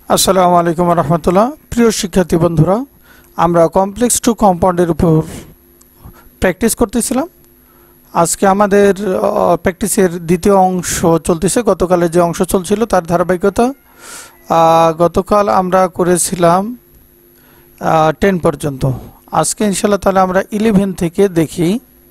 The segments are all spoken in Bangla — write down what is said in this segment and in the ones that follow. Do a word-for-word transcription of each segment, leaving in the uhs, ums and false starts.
আসসালামু আলাইকুম ওয়া রাহমাতুল্লাহ। প্রিয় শিক্ষার্থী বন্ধুরা, আমরা কমপ্লেক্স টু কম্পাউন্ডের উপর প্র্যাকটিস করতেছিলাম। আজকে আমাদের প্র্যাকটিসের দ্বিতীয় অংশ চলতেছে। গতকালে যে অংশ চলছিল তার ধারাবাহিকতা। গতকাল আমরা করেছিলাম টেন পর্যন্ত। আজকে ইনশাআল্লাহ তাহলে আমরা ইলেভেন থেকে দেখি।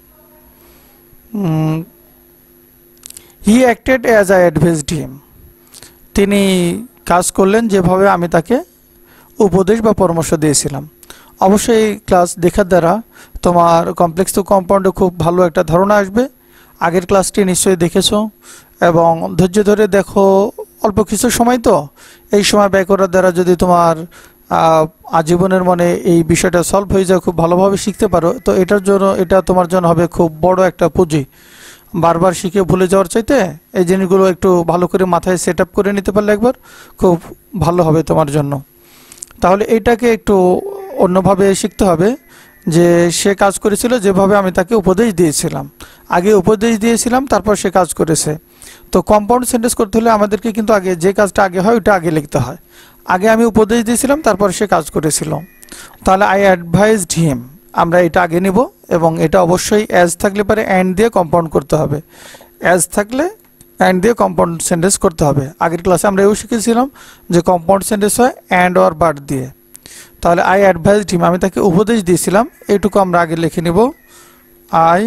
He acted as I advised him. তিনি কাজ করলেন যেভাবে আমি তাকে উপদেশ বা পরামর্শ দিয়েছিলাম। অবশ্যই এই ক্লাস দেখার দ্বারা তোমার কমপ্লেক্স টু কম্পাউন্ডে খুব ভালো একটা ধারণা আসবে। আগের ক্লাসটি নিশ্চয়ই দেখেছো এবং ধৈর্য ধরে দেখো। অল্প কিছু সময় তো, এই সময় ব্যয় করার দ্বারা যদি তোমার আজীবনের মনে এই বিষয়টা সলভ হয়ে যায়, খুব ভালোভাবে শিখতে পারো, তো এটার জন্য এটা তোমার জন্য হবে খুব বড় একটা পুঁজি। বারবার শিখে ভুলে যাওয়ার চাইতে এই জিনিসগুলো একটু ভালো করে মাথায় সেট আপ করে নিতে পারলে একবার খুব ভালো হবে তোমার জন্য। তাহলে এইটাকে একটু অন্যভাবে শিখতে হবে যে সে কাজ করেছিল যেভাবে আমি তাকে উপদেশ দিয়েছিলাম। আগে উপদেশ দিয়েছিলাম, তারপর সে কাজ করেছে। তো কম্পাউন্ড সেন্টেন্স করতে হলে আমাদেরকে কিন্তু আগে যে কাজটা আগে হয় ওটা আগে লিখতে হয়। আগে আমি উপদেশ দিয়েছিলাম, তারপর সে কাজ করেছিল। তাহলে আই অ্যাডভাইসড হিম, আমরা এটা আগে নিব এবং এটা অবশ্যই অ্যাজ থাকলে পারে অ্যান্ড দিয়ে কম্পাউন্ড করতে হবে। অ্যাজ থাকলে অ্যান্ড দিয়ে কম্পাউন্ড সেন্টেন্স করতে হবে। আগের ক্লাসে আমরা এও শিখেছিলাম যে কম্পাউন্ড সেন্টেন্স হয় অ্যান্ড অর বাট দিয়ে। তাহলে আই অ্যাডভাইসড হিম, আমি তাকে উপদেশ দিয়েছিলাম, এইটুকু আমরা আগে লিখে নিব। আই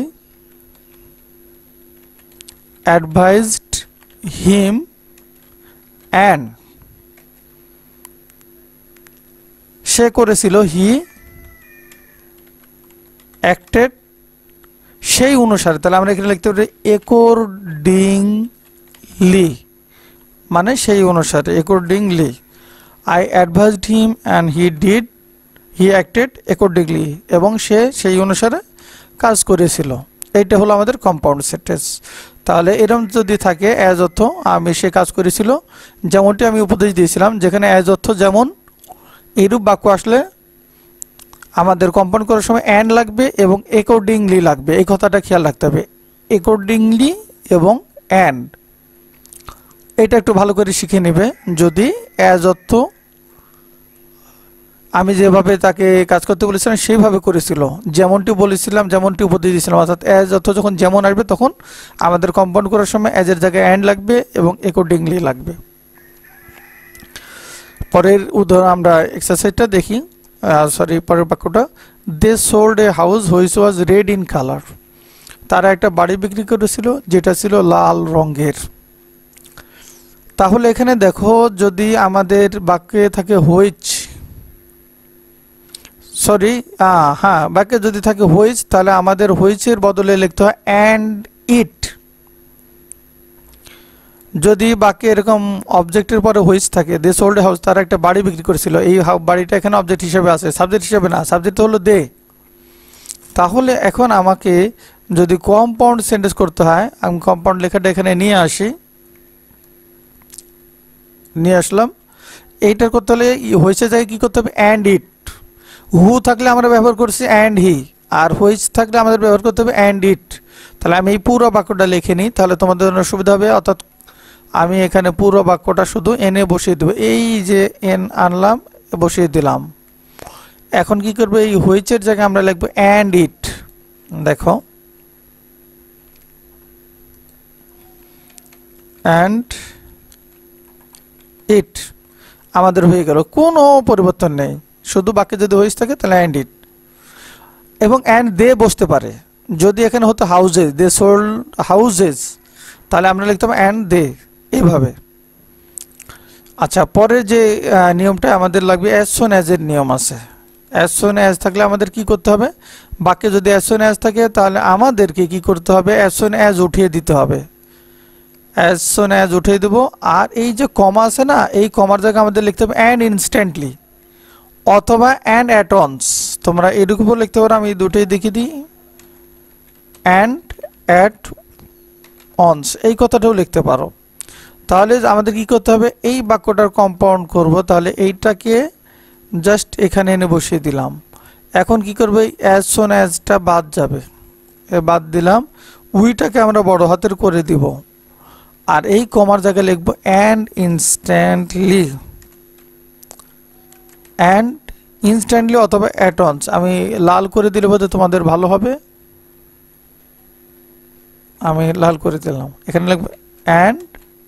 অ্যাডভাইসড হিম অ্যান্ড সে করেছিল, হি অ্যাক্টেড সেই অনুসারে। তাহলে আমরা এখানে লিখতে পারি অ্যাকর্ডিংলি, মানে সেই অনুসারে, accordingly. I advised him and he did he acted accordingly, এবং সে সেই অনুসারে কাজ করেছিল। এইটা হলো আমাদের কম্পাউন্ড সেন্টেন্স। তাহলে এরকম যদি থাকে অ্যাজ অর্থ আমি সে কাজ করেছিল যেমনটি আমি উপদেশ দিয়েছিলাম, যেখানে অ্যাজ অর্থ যেমন, এইরূপ বাক্য আসলে আমাদের কম্পাউন্ড করার সময় অ্যান্ড লাগবে এবং অ্যাকর্ডিংলি লাগবে। এই কথাটা খেয়াল রাখতে হবে, অ্যাকর্ডিংলি এবং অ্যান্ড। এটা একটু ভালো করে শিখে নেবে। যদি অ্যাজ অর্থ আমি যেভাবে তাকে কাজ করতে বলেছিলাম সেইভাবে করেছিল, যেমনটি বলেছিলাম, যেমনটি উপদেশ দিয়েছিলাম, অর্থাৎ অ্যাজ অর্থ যখন যেমন আসবে তখন আমাদের কম্পাউন্ড করার সময় অ্যাজের জায়গায় অ্যান্ড লাগবে এবং অ্যাকর্ডিংলি লাগবে। পরের উদাহরণ আমরা এক্সারসাইজটা দেখি। সরি পরের বাক্যটা, they sold a house which was red in colour. তারা একটা বাড়ি বিক্রি করেছিল যেটা ছিল লাল রঙের। তাহলে এখানে দেখো, যদি আমাদের বাক্যে থাকে হুইচ, সরি হ্যাঁ বাক্যে যদি থাকে হুইচ, তাহলে আমাদের হুইচের বদলে লিখতে হয় অ্যান্ড ইট। যদি বাক্যে এরকম অবজেক্টের পরে হুইচ থাকে, দে সোল্ড হাউস, তারা একটা বাড়ি বিক্রি করেছিল, এই বাড়িটা এখানে অবজেক্ট হিসেবে আছে, সাবজেক্ট হিসেবে না, সাবজেক্ট হলো দে। তাহলে এখন আমাকে যদি কম্পাউন্ড সেন্টেন্স করতে হয়, আমি কম্পাউন্ড লেখাটা এখানে নিয়ে আসি, নিয়ে আসলাম। এইটা করতে হলে হুইচের জায়গায় কি করতে হবে, অ্যান্ড ইট। হু থাকলে আমরা ব্যবহার করছি অ্যান্ড হি, আর হুইচ থাকলে আমাদের ব্যবহার করতে হবে অ্যান্ড ইট। তাহলে আমি এই পুরো বাক্যটা লিখে নিই, তাহলে তোমাদের জন্য সুবিধা হবে। অর্থাৎ আমি এখানে পুরো বাক্যটা শুধু এনে বসিয়ে দেবো, এই যে এন আনলাম বসিয়ে দিলাম। এখন কি করবো, এই হুইচের জায়গায় আমরা লিখবো অ্যান্ড ইট। দেখো, অ্যান্ড ইট আমাদের হয়ে গেল, কোনো পরিবর্তন নেই। শুধু বাক্যে যদি হুইচ থাকে তাহলে অ্যান্ড ইট, এবং অ্যান্ড দে বসতে পারে। যদি এখানে হতো হাউজেস, দে সোল্ড হাউজেস, তাহলে আমরা লিখতাম অ্যান্ড দে, এইভাবে। আচ্ছা, পরের যে নিয়মটা আমাদের লাগবে, অ্যাজ সুন অ্যাজ এর নিয়ম আছে। অ্যাজ সুন অ্যাজ থাকলে আমাদের কি করতে হবে, বাক্যে যদি অ্যাজ সুন অ্যাজ থাকে তাহলে আমাদেরকে কি করতে হবে, অ্যাজ সুন অ্যাজ উঠিয়ে দিতে হবে। অ্যাজ সুন অ্যাজ উঠিয়ে দেবো। আর এই যে কমা আছে না, এই কমার জায়গায় আমাদের লিখতে হবে অ্যান্ড ইনস্ট্যান্টলি অথবা অ্যান্ড অ্যাট অনস। তোমরা এটুকু লিখতে পারো, আমি দুটোই দেখিয়ে দিই, অ্যান্ড অ্যাট অনস, এই কথাটাও লিখতে পারো। তাহলে আমাদের কি করতে হবে, এই বাক্যটার কম্পাউন্ড করব। তাহলে এইটাকে জাস্ট এখানে এনে বসিয়ে দিলাম। এখন কি করবে, অ্যাজ সুন অ্যাজটা বাদ যাবে, বাদ দিলাম। উইটাকে আমরা বড় হাতের করে দিব, আর এই কমার জায়গায় লিখবো অ্যান্ড ইনস্ট্যান্টলি। অ্যান্ড ইনস্ট্যান্টলি অথবা অ্যাট ওয়ান্স। আমি লাল করে দিলে বোধহয় তোমাদের ভালো হবে, আমি লাল করে দিলাম। এখানে লিখবে অ্যান্ড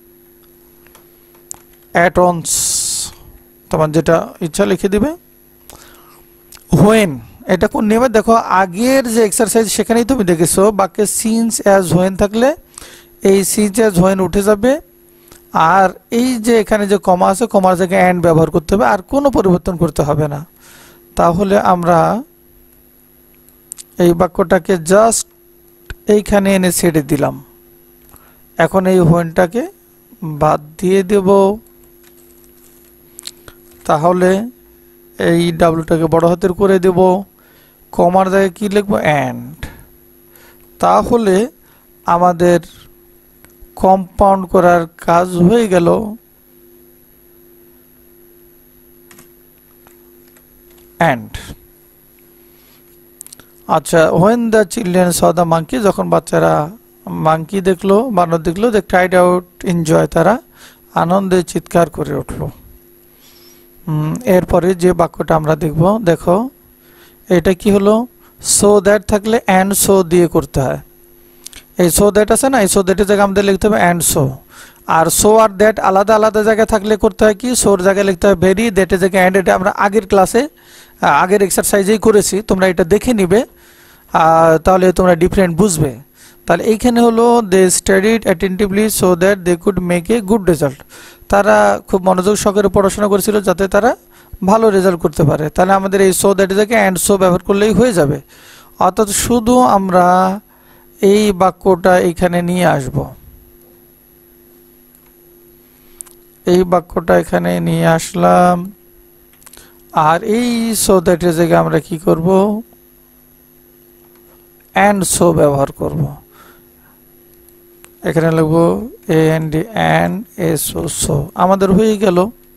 অ্যাট ওয়ান্স, তোমার যেটা ইচ্ছা লিখে দিবে। হোয়েন, এটা কোন নিয়মে দেখো, আগের যে এক্সারসাইজ সেখানেই তুমি দেখেছো বাক্যে সিন্স অ্যাজ হোয়েন থাকলে এই সিন্স অ্যাজ হোয়েন উঠে যাবে, আর এই যে এখানে যে কমা আছে কমার জায়গায় অ্যান্ড ব্যবহার করতে হবে, আর কোনো পরিবর্তন করতে হবে না। তাহলে আমরা এই বাক্যটাকে জাস্ট এইখানে এনে ছেড়ে দিলাম। এখন এই হোয়েনটাকে বাদ দিয়ে দেব, তাহলে এই ডাব্লুটাকে বড় হাতের করে দেব, কমার জায়গায় কি লিখবো, অ্যান্ড। তাহলে আমাদের কম্পাউন্ড করার কাজ হয়ে গেল। অ্যান্ড আচ্ছা, when the children saw the monkey, যখন বাচ্চারা মাঙ্কি দেখলো, বানর দেখলো, দে ট্রাইড আউট এনজয়, তারা আনন্দে চিৎকার করে উঠলো। এরপরে যে বাক্যটা আমরা দেখব, দেখো এটা কি হলো, সো দ্যাট থাকলে অ্যান্ড সো দিয়ে করতে হয়। এই সো দ্যাট আছে না, এই সো দ্যাটের জায়গায় আমাদের লিখতে হবে অ্যান্ড সো। আর সো আর দ্যাট আলাদা আলাদা জায়গায় থাকলে করতে হয় কি, সোর জায়গায় লিখতে হয় ভেরি, দ্যাটের জায়গায় অ্যান্ড। এটা আমরা আগের ক্লাসে আগের এক্সারসাইজেই করেছি, তোমরা এটা দেখে নিবে, তাহলে তোমরা ডিফারেন্ট বুঝবে। তাহলে এইখানে হলো they studied attentively so that they could make a good result, তারা খুব মনোযোগ সহকারে পড়াশোনা করেছিল যাতে তারা ভালো রেজাল্ট করতে পারে। তাহলে আমাদের এই সো দ্যাটের জায়গায় অ্যান্ড সো ব্যবহার করলেই হয়ে যাবে। অর্থাৎ শুধু আমরা এই বাক্যটা এখানে নিয়ে আসব, এই বাক্যটা এখানে নিয়ে আসলাম, আর এই সো দ্যাটের জায়গায় আমরা কি করব, অ্যান্ড সো ব্যবহার করব। এখানে লিখবো A N D and S O so, আমাদের হয়ে গেল।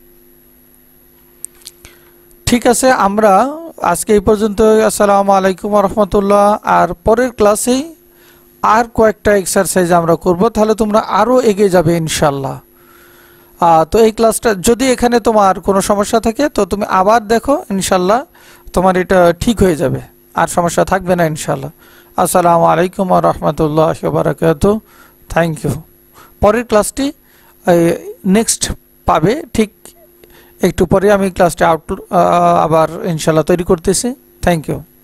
ঠিক আছে, আমরা আজকে এই পর্যন্ত। আসসালামু আলাইকুম ওয়া রাহমাতুল্লাহ। আর পরের ক্লাসেই আর কয়েকটা এক্সারসাইজ আমরা করব, তাহলে তোমরা আরো এগিয়ে যাবে ইনশাল্লাহ। তো এই ক্লাসটা যদি এখানে তোমার কোনো সমস্যা থাকে তো তুমি আবার দেখো, ইনশাল্লাহ তোমার এটা ঠিক হয়ে যাবে, আর সমস্যা থাকবে না ইনশাল্লাহ। আসসালামু আলাইকুম ওয়া রাহমাতুল্লাহি ওয়া বারাকাতুহু। Thank you. পরের ক্লাসটি নেক্সট পাবে, ঠিক একটু পরে আমি ক্লাসটা আউট আবার ইনশাল্লাহ তৈরি করতেছি। Thank you.